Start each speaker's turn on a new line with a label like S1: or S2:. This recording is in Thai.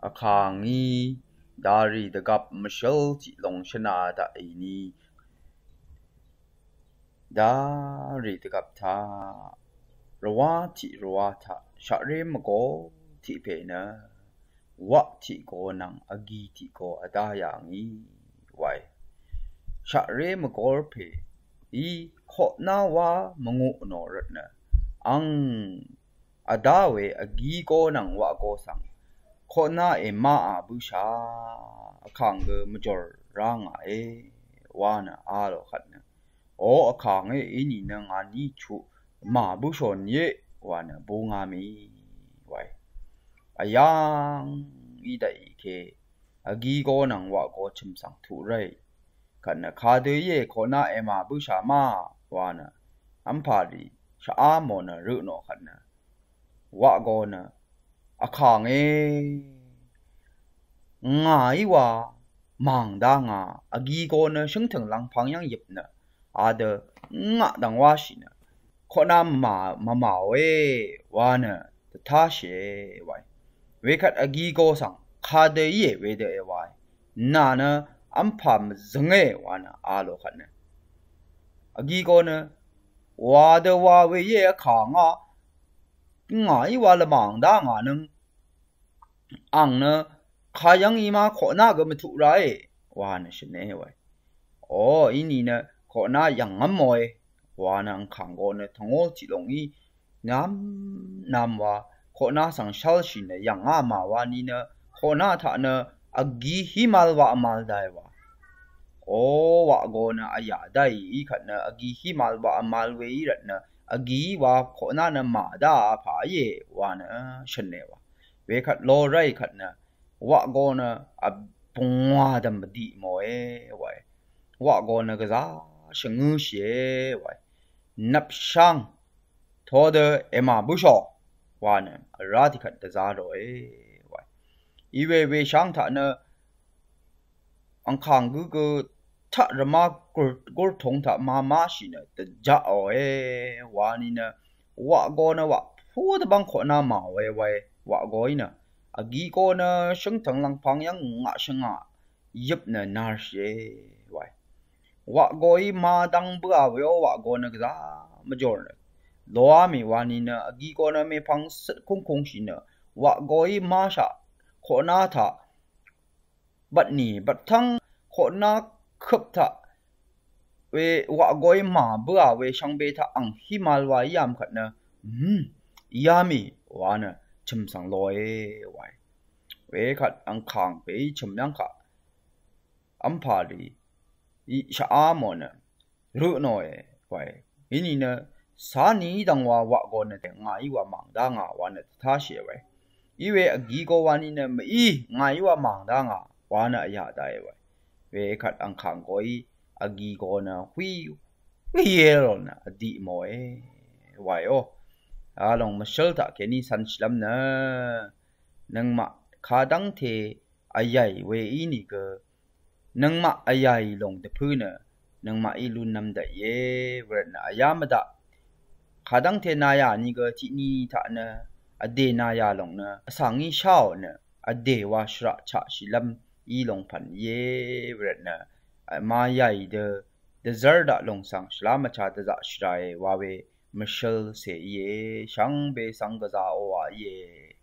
S1: คางนี้ดารีดกับมเชลจิลงชนะดาอีนี้ดารีดกับท่ารัวท่าชาเรมโกที่เพนะวะที่โกนังอากีที่โกอดาอย่างนี้ไว้ชาเรมโกเพอีขนาวามงุโนรนะอังอดาเวอากีโกนังวะโกสังคนน่ามาบุษาขังเกมจรร่างวานะอาโลขัดนะโอ้ขังอินี่นะงานนี้ชุมาบุษนเยวานะบูงามีไว้ยังอีได้เคอากีโกนังวะโกชิมสังทุเรขันนะคาเดยคนน่ามาบุษามาวานะอัมพารีชาอามอนะรุโนขันนะวะโกนะขังง่ายว่ามังดางอากีโกนะซึ่งถึงหลังพังยังหยิบนะอาเดง่าดังว่าสินะคนน้ำมาว่านะท่าเชไว้เวคัดอากีโกสังคาเดยเวเดไว้น่านะอัมพามจึงว่านะอาโลขันนะอากีโกนะว่าเดว่าเวเยขังง่ายว่าละมังดางนึงอังนะข้ายังอีมาขอหน้าก็ไม่ถูกไรว่านะฉันเนี่ยไว้โอ้อีนี่นะขอหน้ายังงั้นมวยว่านะขังโกนะทั้งโอจิลงอีน้ำว่าขอหน้าสังชาลชินะยังง่ามาว่านี่นะขอหน้าท่านะอากีฮิมาลว่ามาลได้ว่าโอ้ว่าโกนะอายาได้อีขันนะอากีฮิมาลว่ามาลเวอีรัตนะอากีว่าขอหน้านะมาได้ผาเยว่านะฉันเนี่ยว่าเวขัดโลไรขัดนะวะโกนะปุงวาดัมดีโมไว้วะโกนะก็จะชงเสียไว้นับช่างทอดมาบุษวานะราธิขัดจะโรไว้อีเวช่างท่านะอังคังก็ถ้ารมากดทงท่ามาสินะจะจ้าวานี่นะวะโกนะวะพูดบังขนามาไว้วะโกยนะอากีโกนะซึ่งทั้งหลังพังยังง่าชงยิบนะนาเชไว้วะโกยมาดังบัวเววะโกนะก็จะมาจอร์นะลัวมีวานีนะอากีโกนะไม่พังสุดคงสินะวะโกยมาชะคนน่าท่าบัดนี้บัดทั้งคนน่าขับท่าเววะโกยมาบัวเวช่างเบท่าอังฮิมาลวายามขัดนะยามีวานะชิมสังลอยไว้เวขัดอังคางไปชิมยังขัดอัมพารีอีชาอามอนรู้หน่อยไว้อินี่นะสานีดังวะโกนะแต่ง่ายว่ามังดังวานะท่าเสียไว้อีเวอกีโกวานี่นะไม่ง่ายว่ามังดังวานะอยากได้ไว้เวขัดอังคางก็อกีโกนะหุยเยลนะดีโมไว้โอลองมาเชลตะแค่นี้สันสลัมนะนังมาขาดังเทอายายเวอีนี่ก็นังมาอายายลงเดพื้นนะนังมาอีลุนนำได้เย่เวรนะอายามดะขาดังเทนายานี่ก็ที่นี่ท่านะอเดนายาลงนะสังอีเช้านะอเดวาชระชะชิลัมอีลงพันเย่เวรนะมาใหญ่เดซาร์ดะลงสังสลามชาดะจะชรายว่าเวมิเชลเสียช่างเบสังกะจาโอวาเย